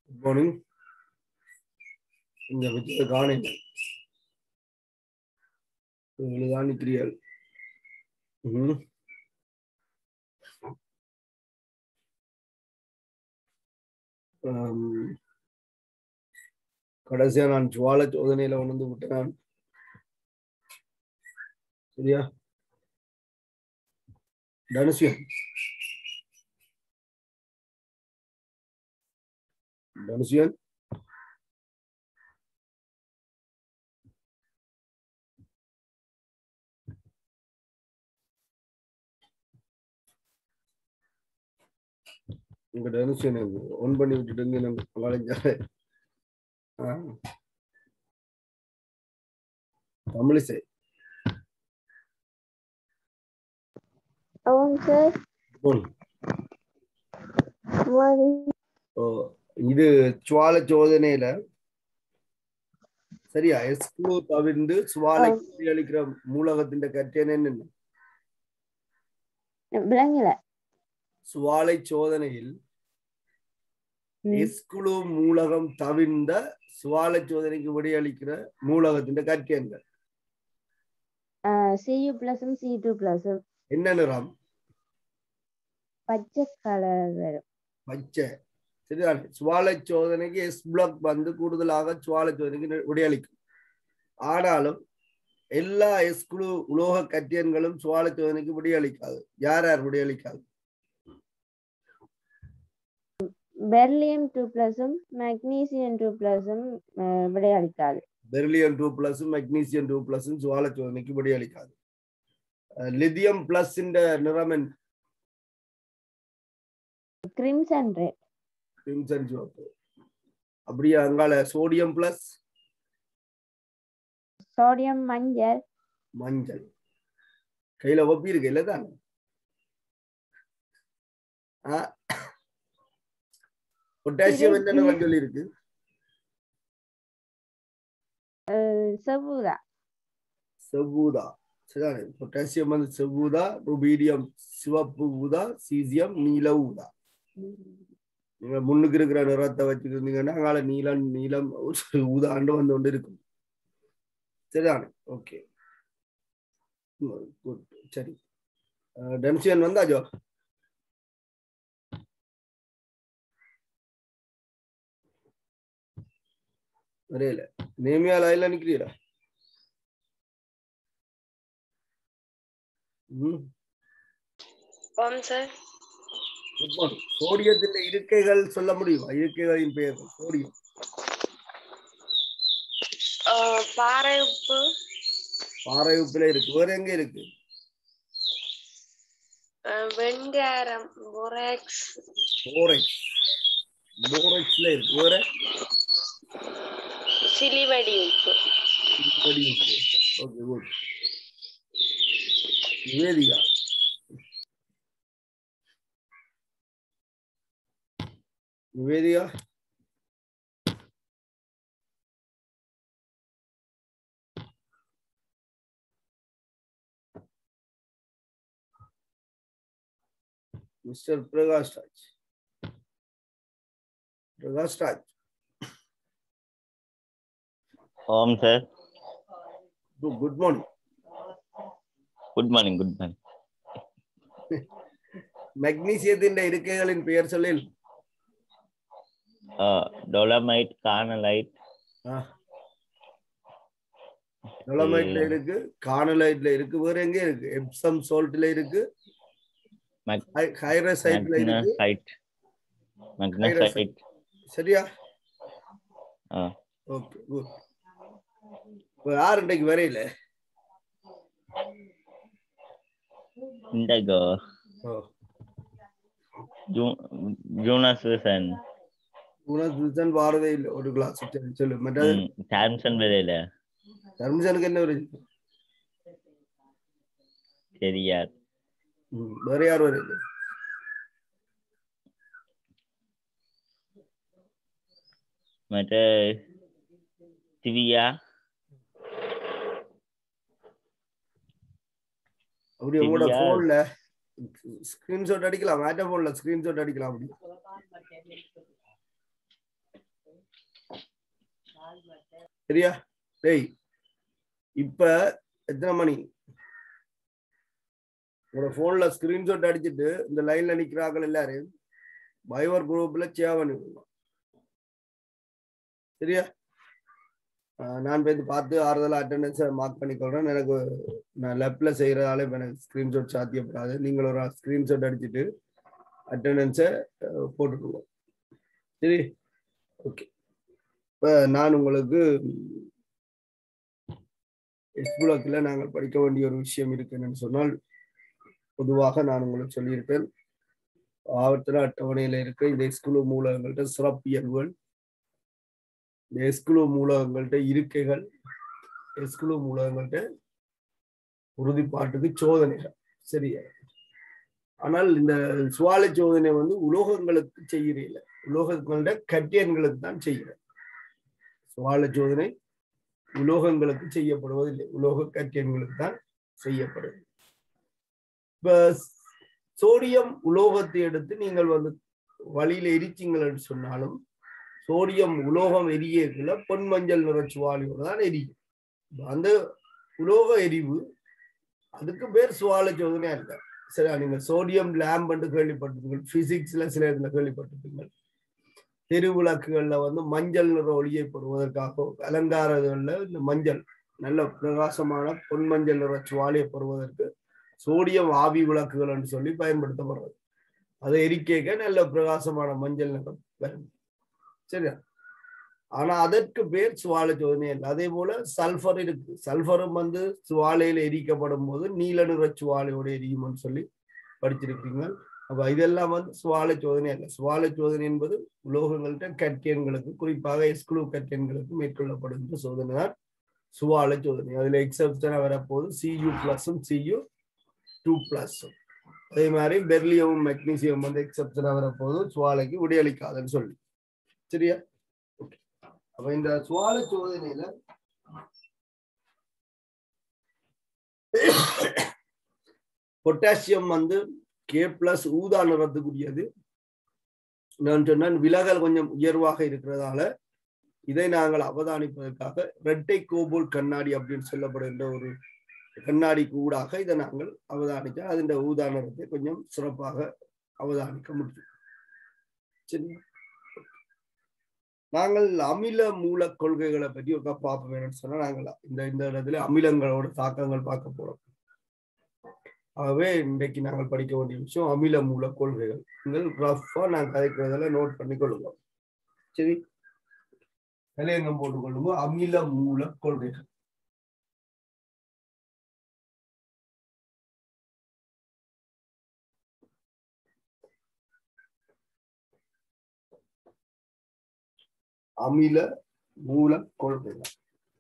Good morning. இந்த விஜய காணிங்க இதுதான் நிக்கிறீர்கள். கடைசியா நான் ஜுவால சோதனையில உணர்ந்து விட்டேன். சரியா? தனுஷியன் உங்க தனுஷியன் ஒன் பண்ணி விட்டுட்டுங்க நம்ம வளைஞ்சாலே தமிழிசை இது சுவால சோதனையில சரியா எஸ்கு தவிர்ந்து சுவாலை அளிக்கிற மூலகத்தின் கற்றேன் என்ன சுவாலை சோதனையில் எஸ்குழு மூலகம் தவிர்ந்த சுவாலை சோதனைக்கு விடையளிக்கிற மூலகத்தின் கற்றேன்கள் என்ன நிறம் பச்சை கலர் பச்சை சரிதான் சுவாலை சோதனைக்கு எஸ் பிளாக் வந்து கூடுதலாக சுவாலை சோதனைக்கு விடையளிக்கும் ஆனாலும் எல்லா எஸ்குழு உலோக கட்டியன்களும் சுவாலை சோதனைக்கு விடையளிக்காது யார் விடையளிக்காது பெர்லியம் 2+ மக்னீசியம் 2+ விடையளிக்காது பெர்லியம் 2+ மக்னீசியம் 2+ சுவாலை சோதனைக்கு விடையளிக்காது லித்தியம் பிளஸ் இந்த நிறம் என்ன கிரிம்சன் ரெட் கிரிம்சன் சிவப்பு அப்படியே அங்கால சோடியம் பிளஸ் சோடியம் மஞ்சள் மஞ்சள் கையில ஒப்பி இருக்கு இல்லதான் பொட்டாசியம் என்ன மஞ்சள் இருக்கு செவ்வூதா செவ்வூதா சரிதானே பொட்டாசியம் வந்து செவ்வூதா ருபீடியம் சிவப்பு ஊதா சீசியம் நீல ஊதா நீங்க முன்னுக்கு இருக்கிற நிறத்தை வச்சுருந்தீங்கன்னா அங்கால நீலம் ஊதாண்டு வந்து கொண்டு இருக்கும் சரிதானே ஓகே குட் சரி டென்சியன் வந்தாஜோ வரையில நேமியா லைன்ல நிக்கிறீரா சோடியத்தின் இருக்கைகள் சொல்ல முடியுமா இருக்கைகளின் பெயர் சோடியம் பாறை உப்பு பாறை உப்புல இருக்கு வேற எங்க இருக்கு வெண்காரம் போராக்ஸ் போராக்ஸ்ல இருக்கு வேற சிலிவடி உப்பு okay good Nivethika Mr. Prakash Raj. Home, sir. Good morning. Good morning. Magnesium இருக்கைகளின் பெயர் சொல்லில் dolomite, carnallite. டொலமைட்ல இருக்கு கார்னலைட்ல இருக்கு வேற எங்க இருக்கு எப்சம் சால்ட்ல இருக்கு ஹைரசைட்ல இருக்கு magnesite சரியா ஓகே குட் இப்போ யார் இன்னைக்கு வரையில indigo Jonas Wilson வாரதே இல்ல ஒரு கிளாஸ் சொல்லு மற்றது சாம்சன் வரையில தர்மசனுக்கு என்ன வருது தெரியாது வேற யார் வருது மற்ற திவ்யா அப்படியே உங்களோட போன்ல ஸ்கிரீன்ஷாட் அடிக்கலாம் மேட்ட போன்ல ஸ்கிரீன்ஷாட் அடிக்கலாம் அப்படி சரியா? டேய் இப்ப எத்தனை மணி? உங்களோட போன்ல ஸ்கிரீன்ஷாட் அடிச்சுட்டு இந்த லைன்ல நிக்கிறார்கள் எல்லாரும் பைவர் குரூப்ல சேவ் பண்ணி விடுவோம். சரியா? நான் போய் பார்த்து ஆறுதலா அட்டெண்டன்ஸை மார்க் பண்ணிக்கொள்றேன். எனக்கு நான் லெப்ல செய்யறதால எனக்கு ஸ்கிரீன்ஷாட் சாத்தியப்படாது. நீங்கள் ஒரு ஸ்கிரீன்ஷாட் அடிச்சுட்டு அட்டெண்டன்ஸை போட்டுக்குவோம். சரி, ஓகே. இப்போ நான் உங்களுக்கு எஸ்புலக்கில் நாங்கள் படிக்க வேண்டிய ஒரு விஷயம் இருக்குன்னு சொன்னால், பொதுவாக நான் உங்களுக்கு சொல்லியிருப்பேன், ஆவர்த்தன அட்டவணையில் இருக்க இந்த எஸ்குலு மூலகங்கள்ட்ட சிறப்பியல்புகள், இந்த எஸ்குலு மூலகங்கள்ட்ட இருக்கைகள், எஸ்குலு மூலகங்கள்ட்ட உறுதிப்பாட்டுக்கு சோதனைகள். சரியா? ஆனால் இந்த சுவாலை சோதனை வந்து உலோகங்களுக்கு செய்கிறீங்க, உலோகங்களோட கட்டியன்களுக்கு தான் செய்கிறேன். சுவாலை சோதனை உலோகங்களுக்கு செய்யப்படுவதில்லை, உலோக கட்டியன்களுக்கு தான் செய்யப்படுது. இப்ப சோடியம் உலோகத்தை எடுத்து நீங்கள் வந்து வழியில எரிச்சிங்கன்னு சொன்னாலும், சோடியம் உலோகம் எரியக்குள்ள பொன் மஞ்சள் நிற சுவாலியோட தான் எரியும். அந்த உலோக எரிவு அதுக்கு பேர் சுவாலை சோதனையா இருக்க. சரியா? நீங்க சோடியம் லேம்ப் என்று கேள்விப்பட்டிருப்பீங்க, பிசிக்ஸ்ல சில இதுல கேள்விப்பட்டிருப்பீங்க. தெருவிளக்குகள்ல வந்து மஞ்சள் நிற ஒளியை பெறுவதற்காக அலங்காரங்கள்ல இந்த மஞ்சள் நல்ல பிரகாசமான பொன் மஞ்சள் நிற சுவாலியை பெறுவதற்கு சோடியம் ஆவி விளக்குகள் என்று சொல்லி பயன்படுத்தப்படுறது. அதை எரிக்க நல்ல பிரகாசமான மஞ்சள் நிறம் வரும். சரியா? ஆனா அதற்கு பேர் சுவாலை சோதனை இல்லை. அதே போல சல்பர் இருக்கு. சல்பரும் வந்து சுவாலையில எரிக்கப்படும் போது நீல நிற சுவாலையோட எரியும்னு சொல்லி படிச்சிருக்கீங்க. அப்ப இதெல்லாம் வந்து சுவாலை சோதனை அல்ல. சுவாலை சோதனை என்பது உலோகங்கள்ட்ட கட்டியன்களுக்கு, குறிப்பாக எஸ்குலு கட்டியன்களுக்கு மேற்கொள்ளப்படுகின்ற சோதனை தான் சுவாலை சோதனை. அதுல எக்ஸப்ஷனா வரப்போது Cu+ம் Cu2+ம். அதே மாதிரி பெர்லியமும் மெக்னீசியம் வந்து எக்ஸப்ஷனா வரப்போது சுவாலைக்கு விடையளிக்காதுன்னு சொல்லி. சரியா? ஓகே. அப்ப இந்த சுவாலை சோதனையில பொட்டாசியம் வந்து K+ ஊதா நிறத்துக்குரியது. நான் சொன்ன விலகல் கொஞ்சம் உயர்வாக இருக்கிறதால இதை நாங்கள் அவதானிப்பதற்காக இரட்டை கோபோல் கண்ணாடி அப்படின்னு சொல்லப்படுகின்ற ஒரு கண்ணாடிக்கு ஊடாக இதை நாங்கள் அவதானிக்க அதன் ஊதா நிறத்தை கொஞ்சம் சிறப்பாக அவதானிக்க முடியும். சரி, நாங்கள் அமில மூல கொள்கைகளை பற்றி ஒரு பார்ப்போம். வேணும்னு சொன்னா நாங்கள் இந்த இடத்துல அமிலங்களோட தாக்கங்கள் பார்க்க போறோம். ஆகவே இன்றைக்கு நாங்கள் படிக்க வேண்டிய விஷயம் அமில மூல கொள்கைகள். நீங்கள் ரஃபா நாங்கள் கதைக்கிறதெல்லாம் நோட் பண்ணி கொள்ளுங்க. சரி, தலையங்கம் போட்டுக்கொள்ளுங்க. அமில மூல கொள்கைகள். அமில மூல கொள்கைகள்.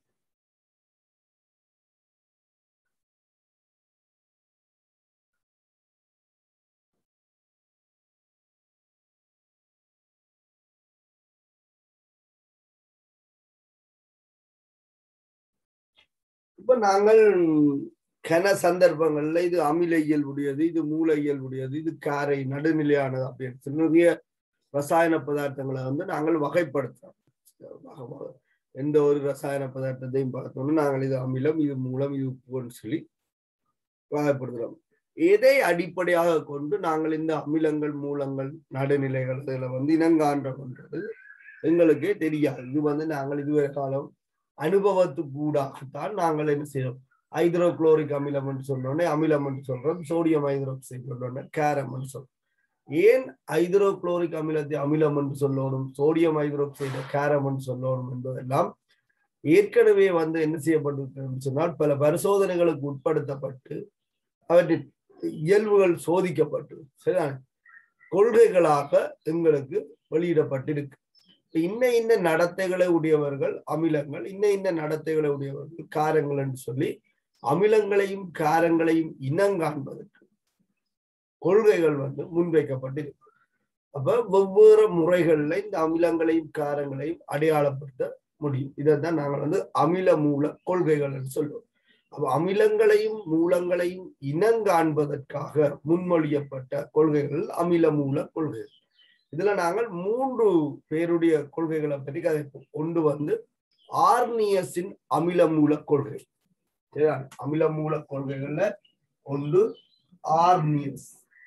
இப்ப நாங்கள் கன சந்தர்ப்பங்கள்ல இது அமில இயல்புடையது, இது மூல இயல்புடையது, இது காரை நடுநிலையானது அப்படின்னு நிறைய ரசாயன பதார்த்தங்களை வந்து நாங்கள் வகைப்படுத்துறோம். எந்த ஒரு ரசாயன பதார்த்தத்தையும் பார்த்தோம்னா நாங்கள் இது அமிலம், இது மூலம், இது உப்புன்னு சொல்லி வகைப்படுத்துறோம். எதை அடிப்படையாக கொண்டு நாங்கள் இந்த அமிலங்கள், மூலங்கள், நடுநிலைகள் இதுல வந்து இனங்காண்றது எங்களுக்கே தெரியாது. இது வந்து நாங்கள் இதுவரை காலம் அனுபவத்துக்கு கூடாகத்தான் நாங்கள் என்ன செய்யறோம், ஹைட்ரோகுளோரிக் அமிலம் என்று சொன்னோடனே அமிலம் என்று சொல்றோம், சோடியம் ஹைட்ரோக்சைடு சொன்னோடனே கேரம் என்று சொல்றோம். ஏன் ஹைட்ரோகுளோரிக் அமிலத்தை அமிலம் என்று சொல்லணும், சோடியம் ஹைட்ரோக்சைடு கேரம் என்று சொல்லணும் என்பதெல்லாம் ஏற்கனவே வந்து என்ன செய்யப்பட்டிருக்கிறது சொன்னால் பல பரிசோதனைகளுக்கு உட்படுத்தப்பட்டு அவற்றின் இயல்புகள் சோதிக்கப்பட்டு சரிதான கொள்கைகளாக எங்களுக்கு வெளியிடப்பட்டிருக்கு. இன்ன நடத்தைகளை உடையவர்கள் அமிலங்கள், இன்ன நடத்தைகளை உடையவர்கள் காரங்கள் என்று சொல்லி அமிலங்களையும் காரங்களையும் இனங்காண்பதற்கு கொள்கைகள் வந்து முன்வைக்கப்பட்டிருக்கு. அப்ப வெவ்வேறு முறைகள்ல இந்த அமிலங்களையும் காரங்களையும் அடையாளப்படுத்த முடியும். இதைத்தான் நாங்கள் வந்து அமில மூல கொள்கைகள் என்று சொல்லுவோம். அப்ப அமிலங்களையும் மூலங்களையும் இனங்காண்பதற்காக முன்மொழியப்பட்ட கொள்கைகள் அமில மூல கொள்கைகள். இதுல நாங்கள் 3 பேருடைய கொள்கைகளை பற்றி கதைப்போம். ஒன்று வந்து ஆர்னியஸின் அமில மூல கொள்கை. சரியா? அமில மூல கொள்கைகள்ல ஒன்று ஆர்னியஸ்.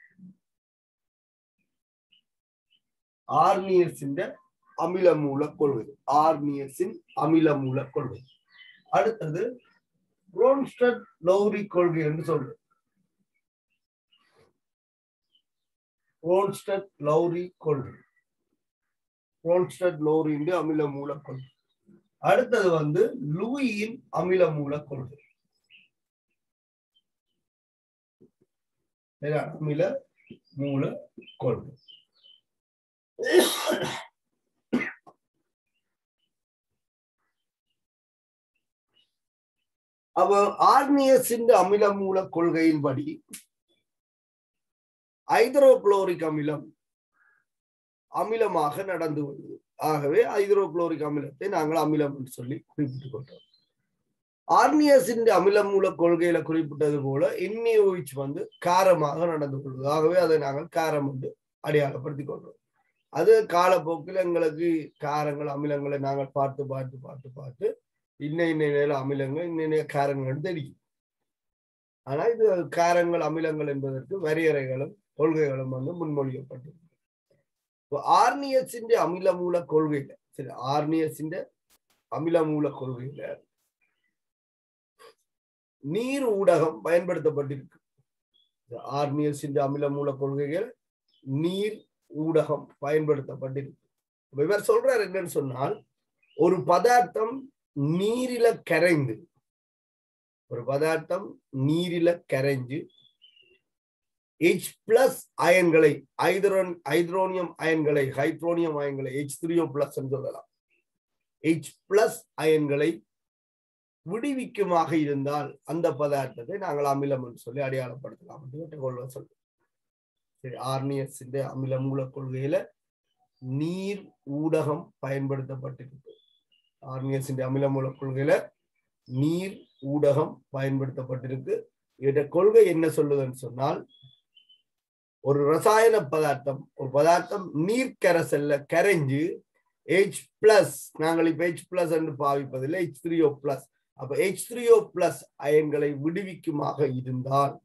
ஆர்னியஸின் அமில மூல கொள்கை. ஆர்னியஸின் அமில மூல கொள்கை. அடுத்தது புரோன்ஸ்டட் லௌரி கொள்கை என்று சொல்றோம். புரோன்ஸ்டட் லௌரி கொள்கை. புரோன்ஸ்டட் லௌரி அமில மூல கொள்கை. அடுத்தது வந்து லூயின் அமில மூல கொள்கை. அமில மூல கொள்கை. அவ ஆர்னியஸின் அமில மூல கொள்கையின்படி ஹைட்ரோகுளோரிக் அமிலம் அமிலமாக நடந்து வருது. ஆகவே ஹைட்ரோகுளோரிக் அமிலத்தை நாங்கள் அமிலம் என்று சொல்லி குறிப்பிட்டுக் கொண்டோம். ஆர்னியஸின் அமில மூல கொள்கையில குறிப்பிட்டது போல NaOH வந்து காரமாக நடந்து கொள்வது. ஆகவே அதை நாங்கள் காரம் என்று அடையாளப்படுத்திக் கொண்டோம். அது காலப்போக்கில் எங்களுக்கு காரங்கள் அமிலங்களை நாங்கள் பார்த்து பார்த்து பார்த்து பார்த்து இன்ன அமிலங்கள் இன்ன காரங்கள் தெரியும். ஆனா இது காரங்கள் அமிலங்கள் என்பதற்கு வரையறைகளும் கொள்கைகளும் வந்து முன்மொழியப்பட்டிருக்கு. ஆர்னியஸின் அமில மூல கொள்கையில சரி ஆர்னியஸின் அமில மூல கொள்கையில நீர் ஊடகம் பயன்படுத்தப்பட்டிருக்கு. ஆர்னியஸின் அமில மூல கொள்கைகள் நீர் ஊடகம் பயன்படுத்தப்பட்டிருக்கு. இவர் சொல்றாரு என்னன்னு சொன்னால், ஒரு பதார்த்தம் நீரில கரைந்து H+ அயன்களை ஹைட்ரோனியம் அயன்களை H3O+ சொல்லலாம். H+ அயன்களை விடுவிக்குமாக இருந்தால் அந்த பதார்த்தத்தை நாங்கள் அமிலம் என்று சொல்லி அடையாளப்படுத்தலாம் என்று சொல்றோம். சரி, ஆர்னியஸின் அமில மூல கொள்கையில நீர் ஊடகம் பயன்படுத்தப்பட்டிருக்கு. ஆர்னியஸின் அமில மூல கொள்கையில நீர் ஊடகம் பயன்படுத்தப்பட்டிருக்கு. இதோட கொள்கை என்ன சொல்லுதுன்னு சொன்னால், ஒரு ரசாயன பதார்த்தம் நீர்க்கரசல்ல கரைஞ்சு H+, நாங்கள் இப்ப H+ என்று பாவிப்பதில்லை, H3O+. அப்ப H3O+ அயன்களை விடுவிக்குமாக இருந்தால்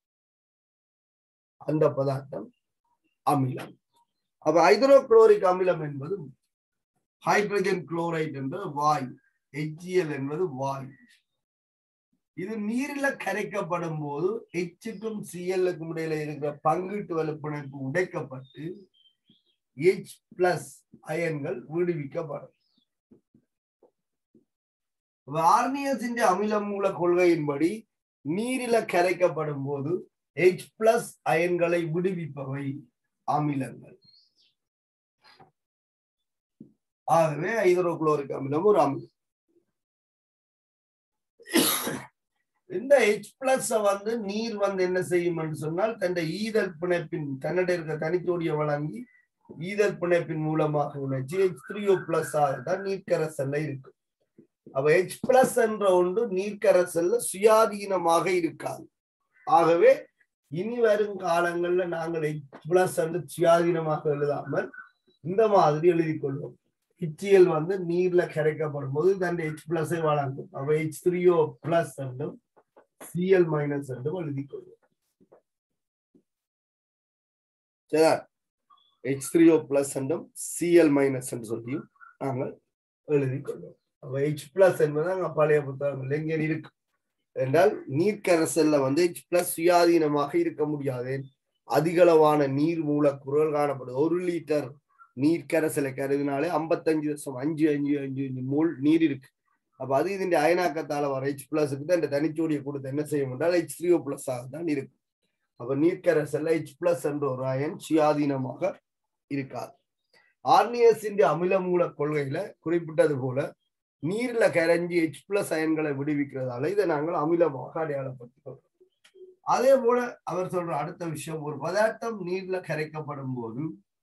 அந்த பதார்த்தம் அமிலம். அப்ப ஹைட்ரோகுளோரிக் அமிலம் என்பது ஹைட்ரஜன் குளோரைடு என்ற வாயு, HCl என்பது வாயு. இது நீரில கரைக்கப்படும் போது Hக்கும் Clக்கும் இடையில இருக்கிற பங்கீட்டு வலுப்பிணைப்பு உடைக்கப்பட்டு H+ அயன்கள் விடுவிக்கப்படும். ஆர்னியஸின் அமில மூல கொள்கையின்படி நீரில கரைக்கப்படும் போது H+ அயன்களை விடுவிப்பவை அமிலங்கள். ஆகவே ஹைட்ரோகுளோரிக் அமிலம் ஒரு அமிலம். இந்த H+ வந்து நீர் வந்து என்ன செய்யும் என்று சொன்னால், தன்னுடைய ஈதல் பிணைப்பின் தன்னிட இருக்க தனித்தோடிய வழங்கி ஈதல் பிணைப்பின் மூலமாக உணர்ச்சி H3O+ தான் நீர்க்கரசல்ல இருக்கு. அப்ப H+ என்ற ஒன்று நீர்க்கரசல்ல சுயாதீனமாக இருக்காது. ஆகவே இனி வரும் காலங்கள்ல நாங்கள் H+ என்று சுயாதீனமாக எழுதாமல் இந்த மாதிரி எழுதி கொள்வோம். HCl வந்து நீர்ல கரைக்கப்படும் போது தன்னுடைய H+ வழங்கும். அப்ப H3O+ என்றும் Cl- என்றும் எழுதி கொள்வோம். சரி, H3O+ என்றும் Cl- என்று சொல்லியும் நாங்கள் எழுதி கொள்வோம். அப்ப H+ என்பது அங்க பழைய புத்தகங்கள் எங்க இருக்கு என்றால், நீர்க்கரசல்ல வந்து H+ சுயாதீனமாக இருக்க முடியாது. அதிகளவான நீர் மூலக்கூறுகள் காணப்படும். 1 லிட்டர் நீர்க்கரசலை கருதினாலே 55.555 மோல் நீர் இருக்கு. அப்ப அது இதன் அயனாக்கத்தால வர H+க்கு தான் இந்த தனிச்சோடியை கொடுத்து என்ன செய்யும் என்றால் H3O+ தான் இருக்கு. அப்ப நீர்க்கரசல்ல H+ என்ற ஒரு அயன் சுயாதீனமாக இருக்காது. ஆர்னியஸின் அமில மூல கொள்கையில குறிப்பிட்டது போல நீர்ல கரைஞ்சி H+ அயன்களை விடுவிக்கிறதால இதை நாங்கள் அமிலமாக அடையாளப்படுத்திக்கிறோம். அதே போல அவர் சொல்ற அடுத்த விஷயம், ஒரு பதார்த்தம் நீர்ல கரைக்கப்படும் போது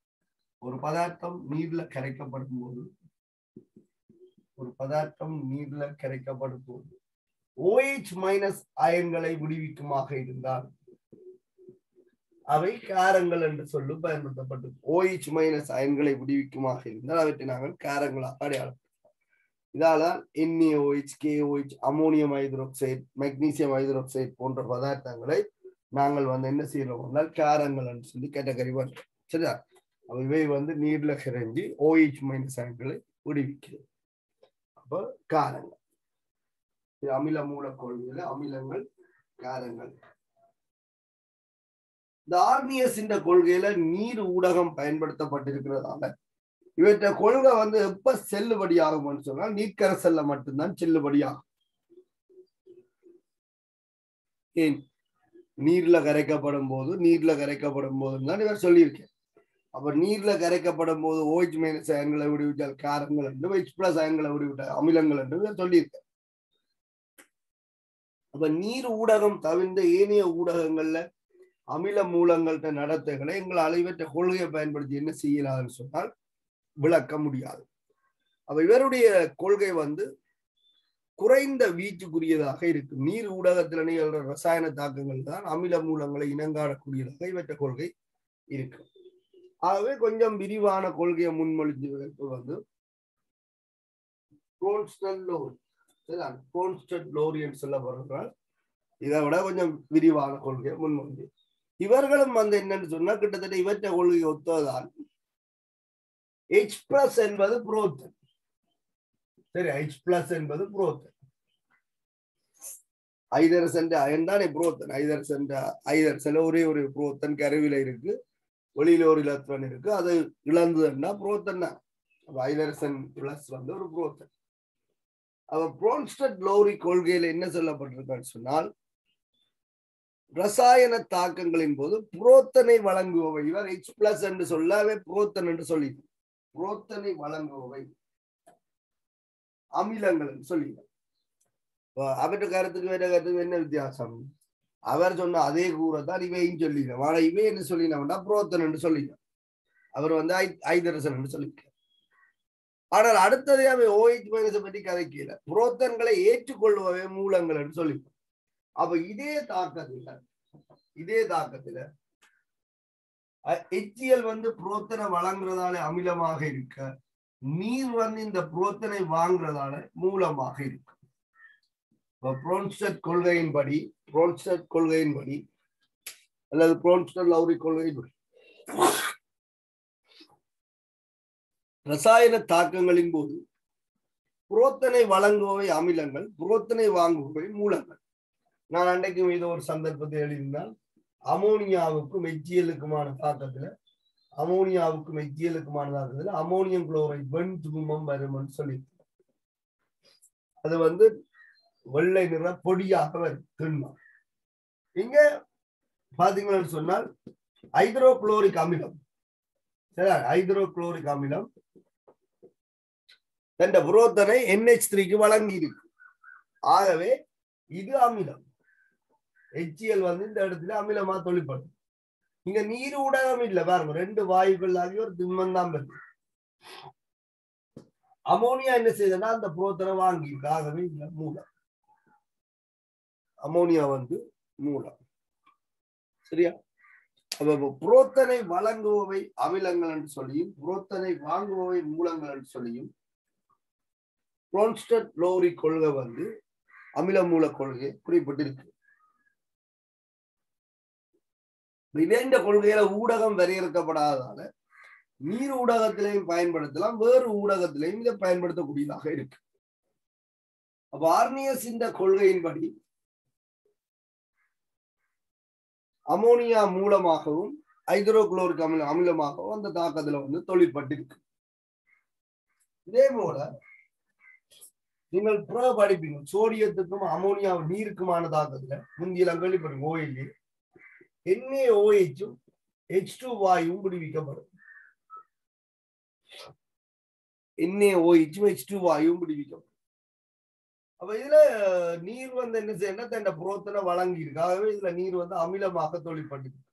OH- அயன்களை விடுவிக்குமாக இருந்தால் அவை காரங்கள் என்று சொல்லி பயன்படுத்தப்பட்டது. OH- அயன்களை விடுவிக்குமாக இருந்தால் அவற்றை நாங்கள் காரங்களாக அடையாளப்படுத்தலாம். இதால்தான் NaOH, KOH, ammonium hydroxide, magnesium hydroxide போன்ற பதார்த்தங்களை நாங்கள் என்ன செய்யறோம் காரங்கள் சொல்லி கேட்டகரி பண்றோம். சரியா? இவை நீர்ல கரைஞ்சி OH மைனஸ் அயன்களை விடுவிக்கிறது. அப்ப காரங்கள் அமில மூலக்கொள்கையில அமிலங்கள் காரங்கள். இந்த ஆர்னியஸ் கொள்கையில நீர் ஊடகம் பயன்படுத்தப்பட்டிருக்கிறதால இவற்றை கொள்கை எப்ப செல்லுபடி ஆகும்னு சொன்னால் நீர்க்கரசல்ல மட்டும்தான் செல்லுபடியாகும். ஏன்? நீர்ல கரைக்கப்படும் போதும் தான் இவர் சொல்லியிருக்கேன். அப்ப நீர்ல கரைக்கப்படும் போது OH மைனஸ் அயன்களை விடுவிட்டால் காரங்கள் என்று, H பிளஸ் அயன்களை விடுவிட்டால் அமிலங்கள் என்று இவர் சொல்லியிருக்கேன். அப்ப நீர் ஊடகம் தவிர்ந்த ஏனைய ஊடகங்கள்ல அமில மூலங்கள்ட்ட நடத்தைகளை எங்கள் அலைவற்ற கொள்கையை பயன்படுத்தி என்ன செய்யலாம்னு சொன்னால் விளக்க முடியாது. அப்ப இவருடைய கொள்கை குறைந்த வீச்சுக்குரியதாக இருக்கு. நீர் ஊடகத்தில் நிகழ்ற ரசாயன தாக்கங்கள் தான் அமில மூலங்களை இனங்காணக்கூடியதாக இவற்ற கொள்கை இருக்கு. ஆகவே கொஞ்சம் விரிவான கொள்கையை முன்மொழிஞ்சவர்கள் க்ரோன்ஸ்டட் லோரி என்று சொல்லப்படுறால் இதை விட கொஞ்சம் விரிவான கொள்கையை முன்மொழி. இவர்களும் என்னன்னு சொன்னா கிட்டத்தட்ட இவற்றை கொள்கையை ஒத்ததால் H பிளஸ் என்பது புரோத்தன். சரி, H பிளஸ் என்பது புரோத்தன். ஐதரசன் அயன் தானே புரோத்தன். ஐதரசன் ஒரே ஒரு புரோத்தன் கருவில இருக்கு, வெளியில ஒரு இலத்திரன் இருக்கு. அது இழந்ததுன்னா புரோத்தன் தான். ஐதரசன் பிளஸ் ஒரு புரோத்தன். அவ க்ரோன்ஸ்டட் லோரி கொள்கையில என்ன சொல்லப்பட்டிருக்கான்னு சொன்னால் ரசாயன தாக்கங்களின் போது புரோத்தனை வழங்குபவை. இவர் H பிளஸ் என்று சொல்லவே புரோத்தன் என்று சொல்லி புரோத்தனை வழங்குபவை அமிலங்கள் என்று சொல்லி. அவற்ற கருத்துக்கு வேற கருத்துக்கு என்ன வித்தியாசம்? அவர் சொன்ன அதே கூறத்தான் இவையும் சொல்லிடுறோம். ஆனா இவை என்ன சொல்லினா புரோத்தன் என்று சொல்லிடும். அவர் ஐதரசன் என்று சொல்லியிருக்கார். ஆனால் அடுத்ததே அவை OH மைனஸை பற்றி கதைக்கல, புரோத்தன்களை ஏற்றுக்கொள்பவை மூலங்கள் என்று சொல்லி. அப்ப இதே தாக்கத்துல HCl புரோத்தனை வழங்குறதால அமிலமாக இருக்க, நீர் இந்த புரோத்தனை வாங்குறதால மூலமாக இருக்கு. ப்ரோன்ஸ்டட் கொள்கையின்படி அல்லது ப்ரோன்ஸ்டட் லௌரி கொள்கையின்படி ரசாயன தாக்கங்களின் போது புரோத்தனை வழங்குபவை அமிலங்கள், புரோத்தனை வாங்குபவை மூலங்கள். நான் அன்றைக்கு மீது ஒரு சந்தர்ப்பத்தை எழுதினால் அமோனியாவுக்கும் HCl-க்குமான தாக்கத்துல அமோனியம் குளோரைட் வெண்துகுமம் வரும்னு சொல்லி அது வெள்ளை நிற பொடியாக வரும் திண்மம். இங்க பாத்தீங்கன்னு சொன்னால் ஹைட்ரோகுளோரிக் அமிலம் தன் புரோத்தனை NH3க்கு வழங்கி இருக்கு. ஆகவே இது அமிலம். HCl இந்த இடத்துல அமிலமா தொழிற்படும். இங்க நீர் ஊடகம் இல்ல பாருங்க, ரெண்டு வாயுக்கள் ஆகி ஒரு திண்மம் தான் வருது. அமோனியா என்ன செய்யுதுன்னா அந்த புரோத்தனை வாங்கி இருக்கு. ஆகவே இல்ல மூலம், அமோனியா மூலம். சரியா? புரோத்தனை வழங்குபவை அமிலங்கள் என்று சொல்லியும் புரோத்தனை வாங்குபவை மூலங்கள் என்று சொல்லியும் க்ரோன்ஸ்டட் லோரி கொள்கை அமில மூல கொள்கை குறிப்பிட்டிருக்கு. இந்த கொள்கையில ஊடகம் வரையறுக்கப்படாததால நீர் ஊடகத்திலையும் பயன்படுத்தலாம், வேறு ஊடகத்திலையும் இதை பயன்படுத்தக்கூடியதாக இருக்கு. அப்ப ஆர்னியஸ் இந்த கொள்கையின்படி அமோனியா மூலமாகவும் ஹைட்ரோகுளோரிக் அமிலமாகவும் அந்த தாக்கத்துல தொழிற்பட்டிருக்கு. இதே போல நீங்கள் படிப்பீங்க சோடியத்துக்கும் அமோனியா நீருக்குமான தாக்கத்துல முந்தியெல்லாம் கேள்விப்படுங்க. ஓயில் NaOH-ம் H2 வாயுவும் விடுவிக்கப்படும். NaOH-ம் H2 வாயுவும் விடுவிக்கப்படும். அப்ப இதுல நீர் என்ன செய்யணும், தன் புரோத்தனை வழங்கி இருக்கு. ஆகவே இதுல நீர் அமிலமாக தொழிற்பட்டிருக்கு.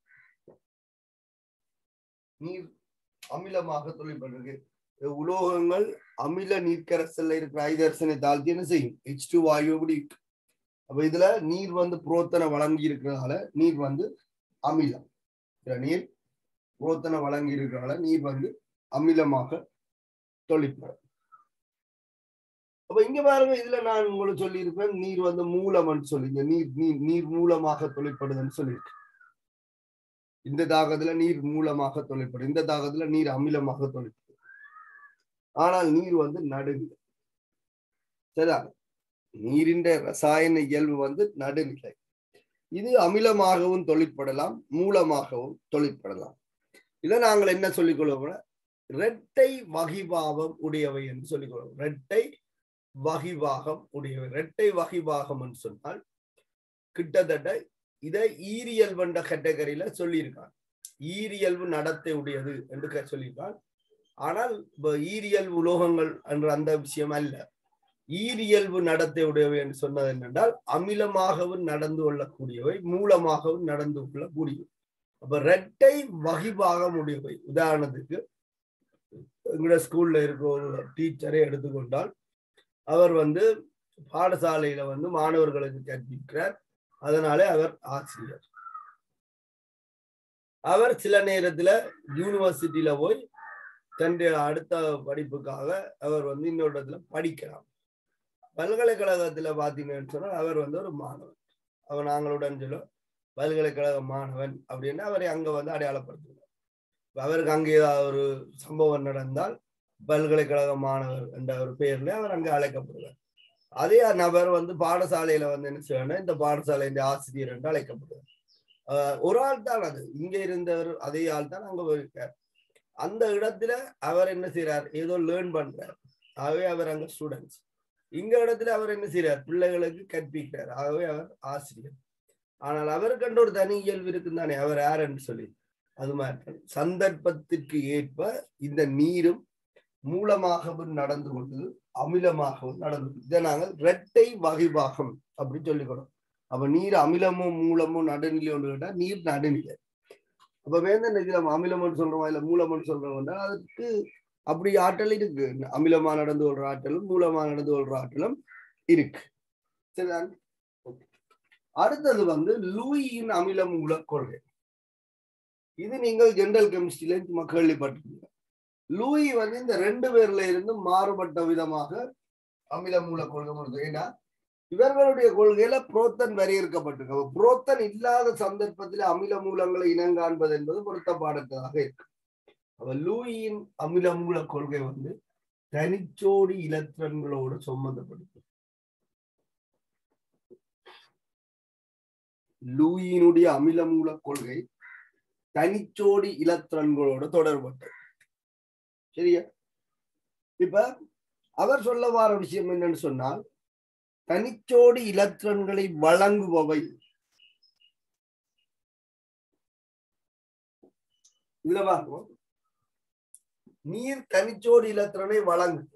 நீர் அமிலமாக தொழிற்பட்டிருக்கு. உலோகங்கள் அமில நீர்க்கரசல்ல இருக்கிற ஐதரசனை தாழ்த்தி என்ன செய்யும், H2 வாயு விடுவிக்கும். அப்ப இதுல நீர் புரோத்தனை வழங்கி இருக்கிறதால நீர் அமிலம். நீர் புரோத்தனை வழங்கி இருக்கிறதால நீர் அமிலமாக தொழிற்படும். அப்ப இங்க பாருங்க, இதுல நான் உங்களுக்கு சொல்லி இருப்பேன் நீர் வந்து மூலம்னு சொல்லி, நீர் நீர் நீர் மூலமாக தொழிற்படுதுன்னு சொல்லியிருக்கேன். இந்த தாகத்துல நீர் மூலமாக தொழிற்படும், இந்த தாகத்துல நீர் அமிலமாக தொழிற்படும். ஆனால் நீர் வந்து நடுநிலை. சரிதான், நீரின் ரசாயன இயல்பு வந்து நடுநிலை. இது அமிலமாகவும் தொழிற்படலாம், மூலமாகவும் தொழிற்படலாம். இதை நாங்கள் என்ன சொல்லிக் கொள்வோம், இரட்டை வகிபாகம் உடையவை என்று சொல்லிக் கொள்வோம். இரட்டை வகிபாகம் உடையவை. இரட்டை வகிபாகம் என்று சொன்னால் கிட்டத்தட்ட இதை ஈரியல்பு என்ற கேட்டகரியில சொல்லியிருக்காங்க. ஈரியல்பு நடத்தை உடையது என்று சொல்லியிருக்காங்க. ஆனால் ஈரியல்பு உலோகங்கள் என்ற அந்த விஷயம் அல்ல. ஈரியல்பு நடத்தை உடையவை என்று சொன்னது என்னென்றால் அமிலமாகவும் நடந்து கொள்ளக்கூடியவை, மூலமாகவும் நடந்து கொள்ளக்கூடியவை. அப்ப இரட்டை வகிபாகம் உடையவை. உதாரணத்துக்கு எங்களோட ஸ்கூல்ல இருக்கிற ஒரு டீச்சரை எடுத்துக்கொண்டால், அவர் வந்து பாடசாலையில வந்து மாணவர்களுக்கு கற்பிக்கிறார். அதனாலே அவர் ஆசிரியர். அவர் சில நேரத்துல யூனிவர்சிட்டியில போய் தன்னுடைய அடுத்த படிப்புக்காக அவர் வந்து இன்னொரு இடத்துல படிக்கலாம். பல்கலைக்கழகத்துல பாத்தீங்கன்னு சொன்னா அவர் வந்து ஒரு மாணவன். அவர் நாங்களுடன் சொல்ல பல்கலைக்கழக மாணவன் அப்படின்னு அவரை அங்க வந்து அடையாளப்படுத்துவார். அவருக்கு அங்கே ஏதாவது ஒரு சம்பவம் நடந்தால் பல்கலைக்கழக மாணவர் என்ற ஒரு பெயர்ல அவர் அங்கே அழைக்கப்படுவார். அதே நபர் வந்து பாடசாலையில வந்து என்ன செய்யணும், இந்த பாடசாலையின் ஆசிரியர் என்று அழைக்கப்படுவார். ஒரு ஆள் தான் அது, இங்க இருந்தவர் அதே ஆள் தான் அங்க இருக்கார். அந்த இடத்துல அவர் என்ன செய்யறார், ஏதோ லேர்ன் பண்றார். ஆகவே அவர் அங்க ஸ்டூடெண்ட்ஸ். இங்க இடத்துல அவர் என்ன செய்யறார், பிள்ளைகளுக்கு கற்பிக்கிறார். ஆகவே அவர் ஆசிரியர். ஆனால் அவருக்கு கண்ட ஒரு தனி இயல்பு இருக்குந்தானே, அவர் யார் என்று சொல்லி. அது மாதிரி சந்தர்ப்பத்திற்கு ஏற்ப இந்த நீரும் மூலமாகவும் நடந்து கொண்டது, அமிலமாகவும் நடந்தது. இதை நாங்கள் இரட்டை வகிபாகம் அப்படி சொல்லிக்கணும். அப்ப நீர் அமிலமும் மூலமும் நடுநிலை ஒன்று கேட்டா நீர் நடுநிலை. அப்ப வேந்த நம்ம அமிலம்னு சொல்றோம் இல்ல மூலம்னு சொல்றோம்னா அதுக்கு அப்படி ஆற்றல் இருக்கு. அமிலமா நடந்து கொள்ற ஆற்றலும் மூலமா நடந்து கொள்ற ஆற்றலும் இருக்கு. சரிதான். அடுத்தது வந்து லூயின் அமில மூல கொள்கை. இது நீங்கள் ஜெனரல் கெமிஸ்ட்ரியில கேள்விப்பட்டிருக்கீங்க. லூயி வந்து இந்த ரெண்டு பேர்ல இருந்து மாறுபட்ட விதமாக அமில மூல கொள்கை வருது. ஏன்னா இவர்களுடைய கொள்கையில புரோத்தன் வரையறுக்கப்பட்டிருக்கு. புரோத்தன் இல்லாத சந்தர்ப்பத்தில் அமில மூலங்களை இனங்காண்பது என்பது பொருத்தப்பாடற்றதாக இருக்கு. அப்ப லூயின் அமில மூல கொள்கை வந்து தனிச்சோடி இலத்திரன்களோடு சம்பந்தப்படுது. லூயினுடைய அமில மூல கொள்கை தனிச்சோடி இலத்திரன்களோடு தொடர்பட்டது. சரியா? இப்ப அவர் சொல்ல வார விஷயம் என்னன்னு சொன்னால், தனிச்சோடி இலத்திரன்களை வழங்குபவை. இதுல பார்ப்போம், நீர் தனிச்சோடி இலத்திரனை வழங்குது.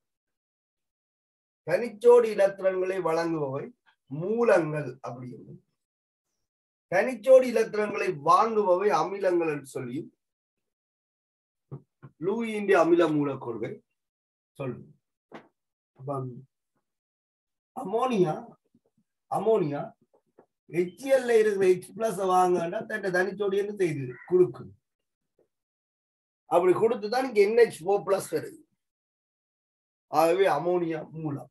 தனிச்சோடி இலத்திரன்களை வழங்குபவை மூலங்கள் அப்படின்னு, தனிச்சோடி இலத்திரன்களை வாங்குபவை அமிலங்கள் என்று சொல்லி லூயின் அமில மூல கொள்கை சொல்லுது. அமோனியா HCl இருக்கிற H+ வாங்கன்னா தனிச்சோடின்னு செய்து கொடுக்கு. அப்படி கொடுத்துதான் இங்க NH4+ வருது. ஆகவே அமோனியா மூலம்.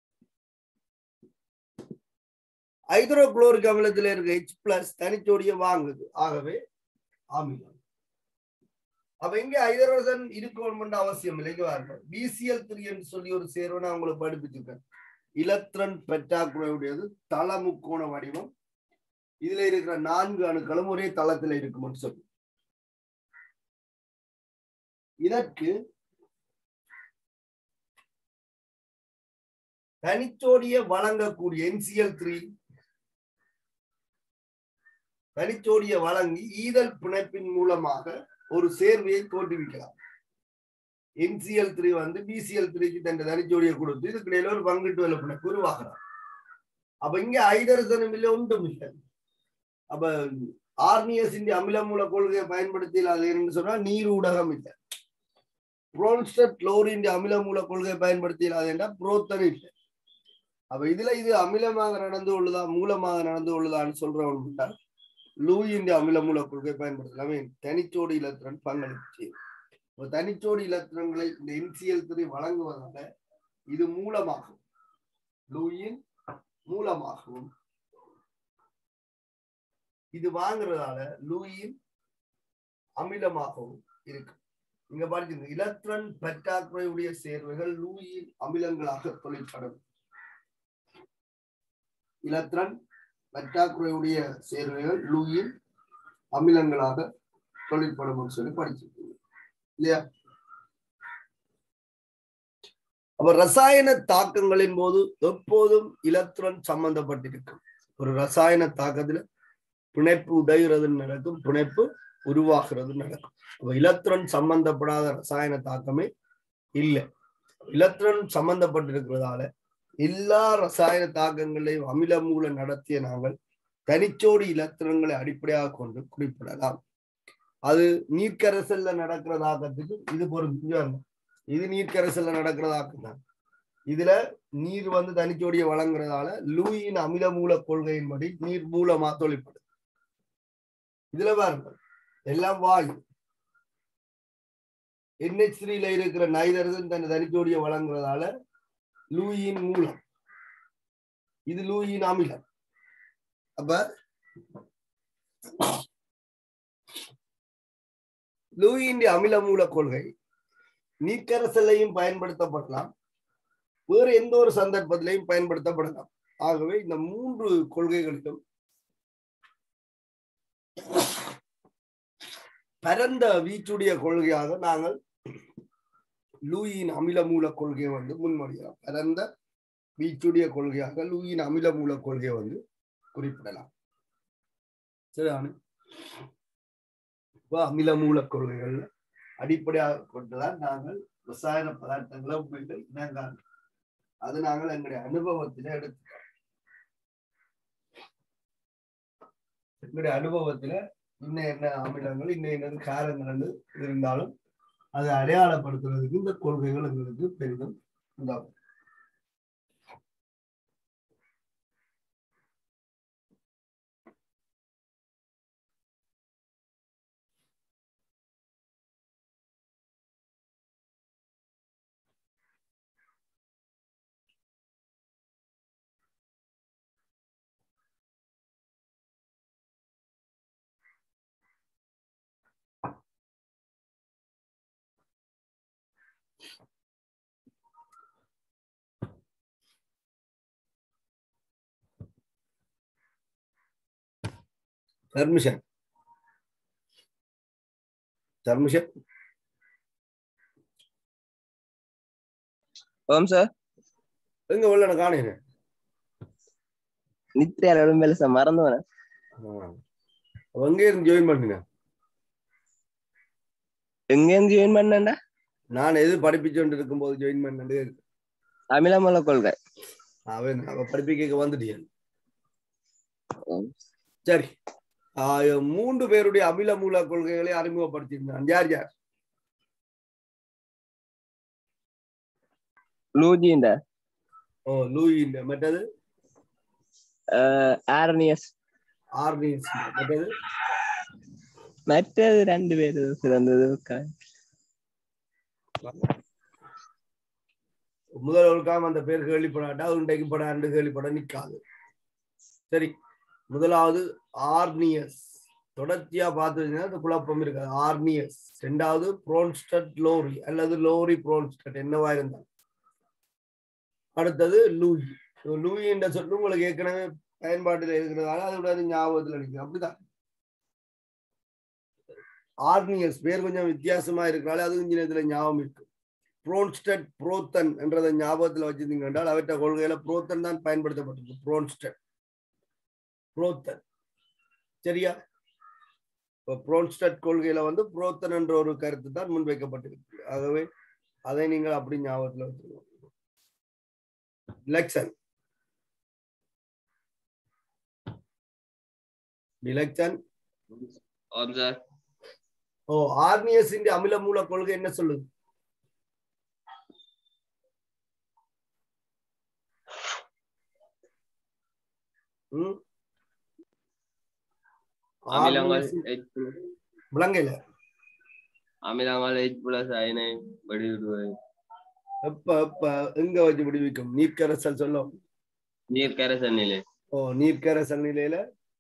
ஹைட்ரோகுளோரிக் அமிலத்தில் இருக்க H+ தனிச்சோடியை வாங்குது. ஆகவே அமிலம். அப்ப இங்க ஹைட்ரோஜன் இருக்கணும் அவசியம் இல்லை. BCl3 என்று சொல்லி ஒரு சேர்வை நான் உங்களுக்கு படிப்பிச்சிருக்கேன். இலத்திரன் பெற்றாக்குறையுடையது, தள முக்கோண வடிவம். இதுல இருக்கிற 4 அணுக்களும் ஒரே தளத்துல இருக்கும்னு சொல்லி. இதற்கு தனிச்சோடியை வழங்கக்கூடிய NCl3 தனிச்சோடியை வழங்கி ஈதல் பிணைப்பின் மூலமாக ஒரு சேர்வையை தோற்றுவிக்கலாம். NCl3 வந்து BCl3க்கு தன் தனிச்சோடியை கொடுத்து இதுக்கு இடையில ஒரு பங்கிட்டு வேலை பிணைப்பு உருவாகிறார். அப்ப இங்க ஹைட்ரஜனும் இல்லை, ஒன்றும் இல்லை. அப்ப ஆர்னியஸ் அமில மூல கொள்கையை பயன்படுத்தியது சொன்னா நீர் ஊடகம் இல்லை. புரோன்ஸ்டட் குளோரின் அமில மூல கொள்கையை பயன்படுத்தியது என்றால் புரோத்தன் இல்லை. அப்ப இதுல இது அமிலமாக நடந்து கொள்ளுதா மூலமாக நடந்து கொள்ளுதான்னு சொல்றவன் லூயின் அமில மூல கொள்கை பயன்படுத்தலாமே. தனிச்சோடி இலத்திரன் பங்களிப்பு செய்யும். தனிச்சோடி இலத்திரன்களை இந்த NCl3 வழங்குவதால இது மூலமாகும், லூயின் மூலமாகவும், இது வாங்குறதால லூயின் அமிலமாகவும் இருக்கு. இங்க பாருங்க, இலத்திரன் பற்றாக்குறையுடைய சேர்வைகள் லூயின் அமிலங்களாக தொழிற்படும். இலத்திரன் பற்றாக்குறையுடைய சேர்வைகள் லூயின் அமிலங்களாக தொழிற்படும் சொல்லி படிச்சிருக்கீங்க இல்லையா? அப்ப ரசாயன தாக்கங்களின் போது எப்போதும் இலத்திரன் சம்பந்தப்பட்டிருக்கும். ஒரு ரசாயன தாக்கத்துல பிணைப்பு உடைகிறது நடக்கும், பிணைப்பு உருவாகிறது நடக்கும். அப்ப இலத்திரன் சம்பந்தப்படாத ரசாயன தாக்கமே இல்லை. இலத்திரன் சம்பந்தப்பட்டிருக்கிறதால எல்லா ரசாயன தாக்கங்களையும் அமில மூல நடத்திய நாங்கள் தனிச்சோடி இலத்திரங்களை அடிப்படையாக கொண்டு குறிப்பிடலாம். அது நீர்க்கரசல்ல நடக்கிற தாக்கத்துக்கு இது பொருந்தும். இது நீர்க்கரசல்ல நடக்கிற தாக்கம் தான். இதுல நீர் தனிச்சோடியை வழங்குறதால லூயின் அமில மூல கொள்கையின்படி நீர் மூலமா தொழிற்படும். இதுல பாருங்க, எல்லாம் வாயு. NH3ல இருக்கிற நைதரசன் தன் தனிச்சோடியை வழங்குறதால லூயின் மூலம், இது லூயின் அமிலம். அப்ப லூயின் அமில மூல கொள்கை நீர்க்கரசலையும் பயன்படுத்தப்படலாம், வேறு எந்த ஒரு சந்தர்ப்பத்திலையும் பயன்படுத்தப்படலாம். ஆகவே இந்த 3 கொள்கைகளிலும் பரந்த வீச்சுடைய கொள்கையாக நாங்கள் லூயின் அமில மூல கொள்கையை முன்மொழியலாம். பரந்த வீச்சுடைய கொள்கையாக லூயின் அமில மூல கொள்கையை குறிப்பிடலாம். சரிதானே? அமில மூல கொள்கைகள் அடிப்படையாக கொண்டுதான் நாங்கள் ரசாயன பதார்த்தங்களை இனங்காண, அது நாங்கள் எங்களுடைய அனுபவத்தில எடுத்துக்கிறோம். எங்களுடைய அனுபவத்துல இன்னும் என்ன அமிலங்கள் இன்னும் என்ன காரங்கள் இருந்தாலும் அதை அடையாளப்படுத்துறதுக்கு இந்த கொள்கைகள் எங்களுக்கு பெரிதும் உண்டாகும். Permission. Permission. sir. எங்க உள்ள காணீங்க? நித்ரையால உடம்பேல சார் மறந்துவன. எங்க இருந்து ஜாயின் பண்ணீங்க? எங்க இருந்து ஜாயின் பண்ணேன்டா? நான் எது படிப்பிச்சுட்டு இருக்கும்போது ஜாயின் பண்ணேன். அமிலமூல கொள்கை. அவன் படிப்பிக்க வந்துட்டீங்க. சரி, 3 பேருடைய அமில மூல கொள்கைகளை அறிமுகப்படுத்தியிருந்தான். யார் யார்? லூயின். லூயின். மற்றது ஆர்னியஸ். மற்றது மற்றது 2 பேரு சிறந்தது. முதல்வருக்காக அந்த பேர் கேள்விப்படாட்டா இன்றைக்கு படம் கேள்விப்பட நிற்காது. சரி, முதலாவது ஆர்னியஸ். தொடர்ச்சியா பார்த்தீங்கன்னா அந்த குழப்பம் இருக்காது. ஆர்னியஸ். 2வது புரோன்ஸ்டட் லோரி அல்லது லோரி புரோன்ஸ்டட், என்னவா இருந்தால். அடுத்தது லூயி. லூயி என்ற சொல்லு உங்களுக்கு ஏற்கனவே பயன்பாட்டில் இருக்கிறதால அதோட ஞாபகத்தில் அடிக்கும். அப்படிதான். ஆர்னியஸ் பேர் கொஞ்சம் வித்தியாசமா இருக்கிறால அது கொஞ்சம் இதுல ஞாபகம் இருக்கு. புரோன்ஸ்டட் புரோத்தன் என்றதை ஞாபகத்தில் வச்சிருந்தீங்க என்றால் அவற்றை கொள்கையில புரோத்தன் தான் பயன்படுத்தப்பட்டிருக்கு. புரோத்தன். சரியா? புரோன்ஸ்டட் கொள்கையில புரோத்தன் என்ற ஒரு கருத்து தான் முன்வைக்கப்பட்டிருக்கு. ஆகவே அதை நீங்கள் அப்படி ஞாபகத்தில் வச்சுக்கணும். டிலக்சன். ஆர்னியஸ் அமில மூல கொள்கை என்ன சொல்லுது? அமிலங்கள் H+ அயனை வெளியிடுவது. எப்ப எங்க வச்சு விடுவிக்கும்? நீர்க்கரைசல் சொல்லும். நீர் கரைசல் நிலை. நீர்க்கரைசல் நிலையில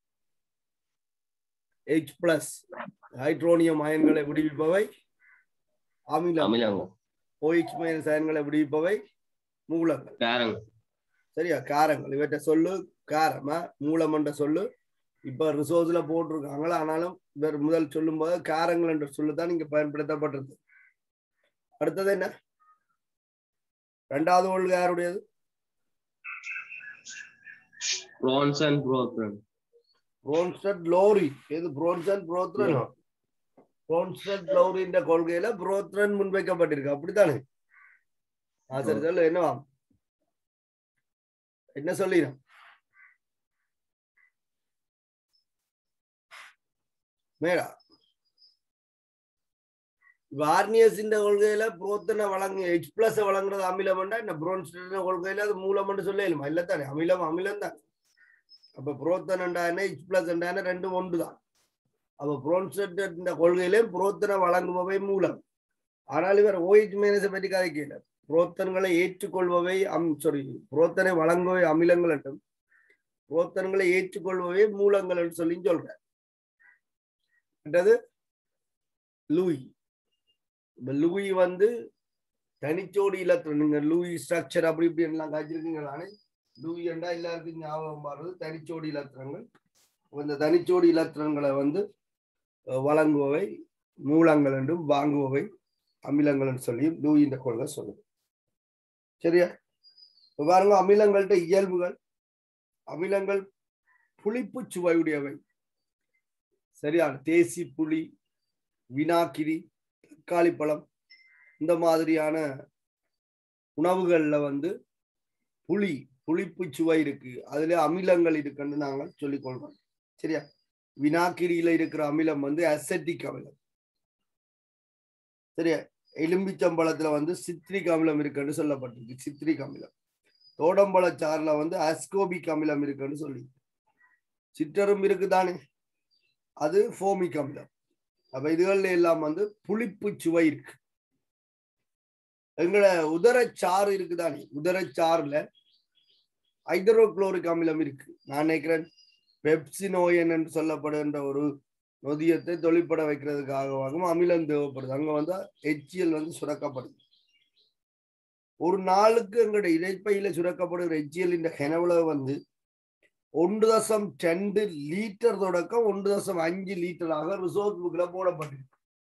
H+ ஹைட்ரோனியம் அயன்களை விடுவிப்பவை அமிலம். OH- அயன்களை விடுவிப்பவை மூலங்கள். சரியா? காரங்கள். இவற்றை சொல்லு காரமா மூலம் என்ற சொல்லு இப்ப ரிசோர்ஸ்ல போட்டிருக்காங்களா, ஆனாலும் இவர் முதல் சொல்லும் போது காரங்கள் என்ற சொல்லுதான் இங்க பயன்படுத்தப்பட்டிருக்கு. அடுத்தது என்ன? இரண்டாவது கொள்கை யாருடையது? லோரி. எது? லோரியின் கொள்கையில புரோத்ரன் முன்வைக்கப்பட்டிருக்கு, அப்படித்தானே? சரி சொல்லு, என்னவா என்ன சொல்லிடும்? மேடா வார்னியஸின் கொள்கையில புரோத்தனை வழங்கு H+ வழங்குறது அமிலம் என்ன? புரோன்ஸ்டட் கொள்கையில அது மூலம் சொல்லலுமா? இல்லத்தானே? அமிலம் தான். அப்ப புரோத்தன் என்ன H+ என்ன ரெண்டும் ஒன்றுதான். அப்ப புரோன்ஸ்டட் கொள்கையிலே புரோத்தனை வழங்குபவை மூலம். ஆனால் இவர் OH- பற்றி கதைக்கல. புரோத்தன்களை ஏற்றுக்கொள்பவை புரோத்தனை வழங்குபவை அமிலங்கள் என்றும் புரோத்தன்களை ஏற்றுக்கொள்பவை மூலங்கள் என்று சொல்லி சொல்ற. லூயி தனிச்சோடி இலத்திரன். நீங்க லூயி ஸ்ட்ரக்சர் அப்படி இப்படி எல்லாம் காய்ச்சிருக்கீங்களானே. லூயி என்றா எல்லாருக்கும் ஞாபகம் வர்றது தனிச்சோடி இலத்திரங்கள். இந்த தனிச்சோடி இலத்திரங்களை வழங்குபவை மூலங்கள் என்றும் வாங்குபவை அமிலங்கள் என்று சொல்லி லூயி இந்த கொள்கை சொல்லுது. சரியா? பாருங்க, அமிலங்கள்ட்ட இயல்புகள். அமிலங்கள் புளிப்பு சுவையுடையவை. சரியான தேசி புளி, வினாக்கிரி, தக்காளி பழம் இந்த மாதிரியான உணவுகள்ல புளிப்பு சுவை இருக்கு, அதுல அமிலங்கள் இருக்குன்னு நாங்கள் சொல்லிக் கொள்றோம். சரியா? வினாக்கிரியில இருக்கிற அமிலம் அசெட்டிக் அமிலம். சரியா? எலும்பிச்சம்பழத்துல சிட்ரிக் அமிலம் இருக்குன்னு சொல்லப்பட்டிருக்கு, சிட்ரிக் அமிலம். தோடம்பழச்சாறுல அஸ்கோபிக் அமிலம் இருக்குன்னு சொல்லி, சிற்றரும் இருக்குதானே, அது ஃபோமிக் அமிலம். அப்ப இதுகள்ல எல்லாம் புளிப்பு சுவை இருக்கு. எங்களோட உதரச்சாறு இருக்குதானே, உதரச்சாறுல ஹைட்ரோகுளோரிக் அமிலம் இருக்கு. நான் நினைக்கிறேன் பெப்சினோயன் என்று சொல்லப்படுகின்ற ஒரு நொதியத்தை தொழிற்பட வைக்கிறதுக்காகவும் அமிலம் தேவைப்படுது. அங்க HCl சுரக்கப்படுது. ஒரு நாளுக்கு எங்களுடைய இறைப்பையில சுரக்கப்படுகிற HCl இந்த கனவுல 1.2 லிட்டர் தொடக்கம் 1.5 லிட்டராக ரிசோர்ஸ் புக்ல போடப்பட்டிருக்கு.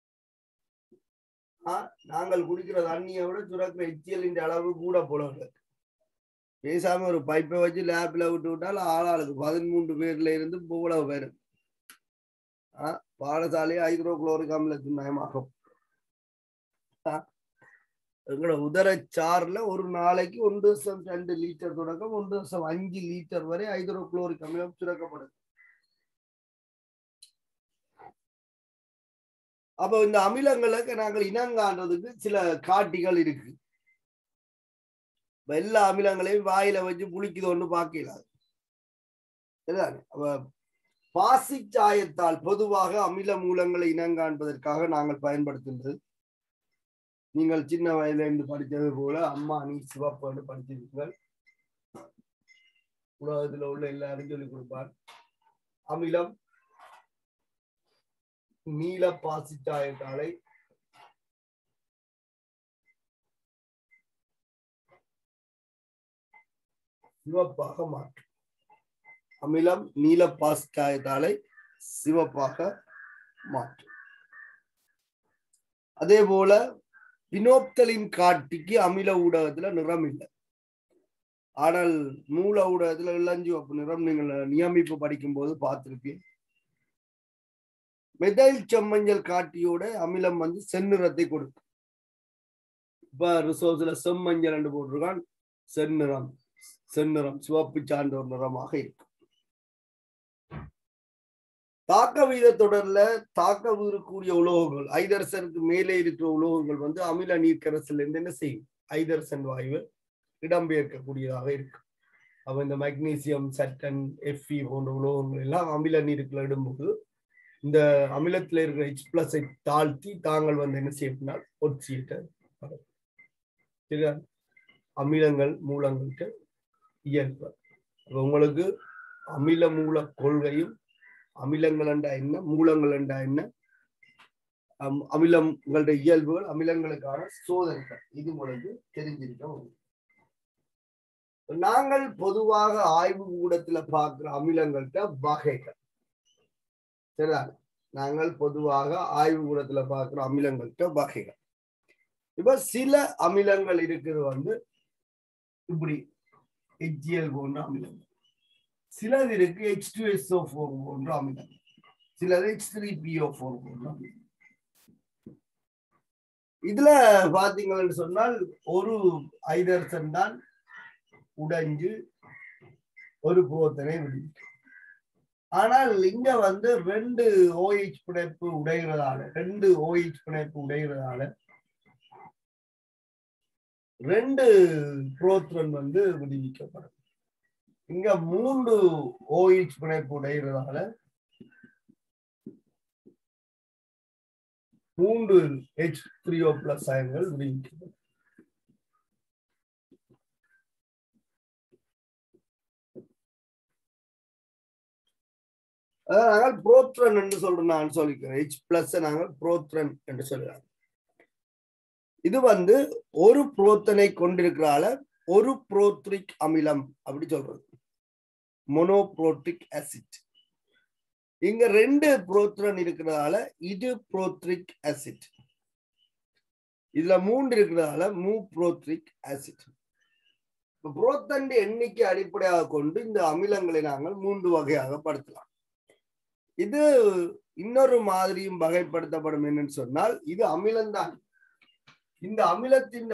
நாங்கள் குடிக்கிற தண்ணியை விட சுரக்கிற HCl அளவு கூட போல. பேசாம ஒரு பைப்பை வச்சு லேப்ல விட்டால் ஆளாளுக்கு 13 பேர்ல இருந்து இவ்வளவு பேரு பாடசாலையை ஹைட்ரோகுளோரிக் அமிலத்தின் மயமாகும். எங்களோட உதரச்சாறுல ஒரு நாளைக்கு 1.2 லிட்டர் தொடக்கம் 1.5 லிட்டர் வரை ஹைட்ரோகுளோரிக் அமிலம் சுரக்கப்படுது. அப்ப இந்த அமிலங்களுக்கு நாங்கள் இனங்காண்றதுக்கு சில காட்டிகள் இருக்கு. எல்லா அமிலங்களையும் வாயில வச்சு புளிக்குது ஒண்ணு பார்க்கலாது. பாசிச்சாயத்தால் பொதுவாக அமில மூலங்களை இனங்காண்பதற்காக நாங்கள் பயன்படுத்துகின்றது. நீங்கள் சின்ன வயதுல இருந்து படித்தது போல அம்மா நீ சிவப்பு படிச்சிருக்கீர்கள். உலகத்துல உள்ள எல்லாரும் சொல்லிக் கொடுப்பார். அமிலம் நீல பாசிச்சாயத்தாலை சிவப்பாக மாற்றும். அமிலம் நீல பாசிச்சாயத்தாலை சிவப்பாக மாற்றும். அதே போல பினோப்தலின் காட்டிக்கு அமில ஊடகத்துல நிறம் இல்லை. ஆனால் மூல ஊடகத்துல இளஞ்சிவப்பு நிறம் நீங்கள் நியமிப்பு படிக்கும் போது பார்த்திருப்பீங்க. மெதைல் செம்மஞ்சள் காட்டியோட அமிலம் செந்நிறத்தை கொடுக்கும். இப்ப ரிசோர்ஸ்ல செம்மஞ்சள் என்று போட்டிருக்கான். செந்நிறம் சிவப்பு சார்ந்த ஒரு நிறமாக இருக்கும். தாக்க வீத தொடர்ல தாக்க வீரக்கூடிய உலோகங்கள் ஐதரசனுக்கு மேலே இருக்கிற உலோகங்கள் அமில நீர்க்கரசில் இருந்து என்ன செய்யும்? ஐதரசன் வாயு இடம்பெயர்க்கக்கூடியதாக இருக்கு. அப்ப இந்த மக்னீசியம், சட்டன், Fe போன்ற உலோகங்கள் எல்லாம் அமில நீருக்குள்ள இடும்போது இந்த அமிலத்துல இருக்கிற H+ தாழ்த்தி தாங்கள் என்ன செய்யணும்னா ஒட்சியேட்டர். சரியா? அமிலங்கள் மூலங்களுக்கு இயல்பு. உங்களுக்கு அமில மூல கொள்கையும் அமிலங்கள் என்றா என்ன, மூலங்கள் என்றா என்ன, அமிலங்களுடைய இயல்புகள், அமிலங்களுக்கான சோதனைகள், இது உங்களுக்கு தெரிஞ்சிருக்க. நாங்கள் பொதுவாக ஆய்வு கூடத்துல பார்க்கிற அமிலங்கள்ட்ட வகைகள் சரிதா. நாங்கள் பொதுவாக ஆய்வு கூடத்துல பார்க்கிற அமிலங்கள்ட்ட வகைகள். இப்ப சில அமிலங்கள் இருக்குது இப்படி HCl போன்ற அமிலங்கள், சிலது இருக்கு H2SO4 போன்ற அமிலங்கள், சிலது H3PO4 போன்ற அமிலங்கள். இதுல பாத்தீங்கன்னு சொன்னால் ஒரு ஹைட்ரஜன் தான் உடைஞ்சு ஒரு புரோத்தனை விடுவிக்கும். ஆனால் இங்க 2 OH பிணைப்பு உடைகிறதால 2 புரோத்ரன் விடுவிக்கப்படும். இங்க 3 OH பிணைப்பு உடைகிறதால 3 H3O+ அயன்கள் விடுவிக்கப்படும். நாங்கள் புரோத்ரன் என்று சொல்றோம். நான் சொல்லிக்கிறேன் H+ நாங்கள் புரோத்ரன் என்று சொல்றாங்க. இது ஒரு புரோத்தனை கொண்டிருக்கிறால ஒரு புரோத்ரிக் அமிலம் அப்படி சொல்றது, மோனோப்ரோட்டிக் ஆசிட். இங்க 2 புரோத்ரன் இருக்கிறதால இது புரோத்ரிக் ஆசிட், இதுல 3 இருக்கிறதால மூப்ரோத்ரிக் ஆசிட். புரோத்தன் எண்ணிக்கை அடிப்படையாக கொண்டு இந்த அமிலங்களை நாங்கள் 3 வகையாக படுத்தலாம். இது இன்னொரு மாதிரியும் வகைப்படுத்தப்படும் என்னன்னு சொன்னால், இது அமிலம்தான். இந்த அமிலத்தின்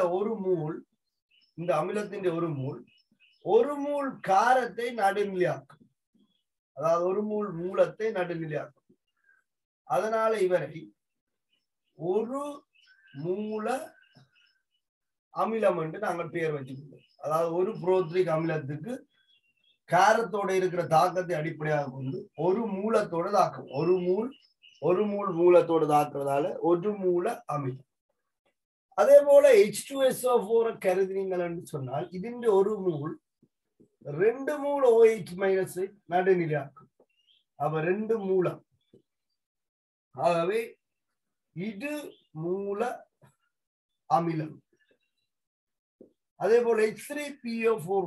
ஒரு மூல் காரத்தை நடுநிலையாக்கும், அதாவது ஒரு மூல் மூலத்தை நடுநிலையாக்கும். அதனால இவரை ஒரு மூல அமிலம் என்று நாங்கள் பெயர் வச்சுக்கொள்வோம். அதாவது ஒரு புரோத்ரிக் அமிலத்துக்கு காரத்தோட இருக்கிற தாக்கத்தை அடிப்படையாக கொண்டு ஒரு மூலத்தோட தாக்கம், ஒரு மூல் மூலத்தோட தாக்குறதால ஒரு மூல அமிலம். அதே போல H2SO4 கருதினீங்கள் என்று சொன்னால் இதன் ஒரு மூல் 2 மூல OH- நடுநிலையாக்கும். அப்ப 2 மூலம், ஆகவே இது மூல அமிலம். அதே போல H3PO4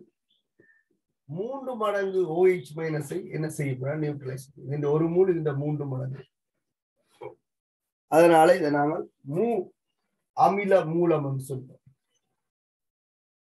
3 மடங்கு OH- என்ன செய்யப்படுற நியூட்ரலைஸ், இந்த ஒரு மூல் இந்த 3 மடங்கு. அதனால இதை நாங்கள் அமில மூலம் என்று சொல்றோம்.